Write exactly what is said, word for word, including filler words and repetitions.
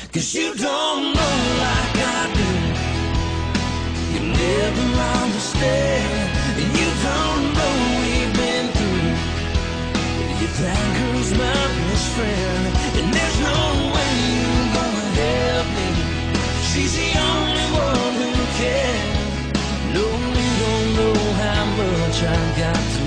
'cause you don't know like I do. You never understand, and you don't know we've been through. You think who's my best friend, and there's no way you're gonna help me. She's the only one who can. No, you don't know how much I've got to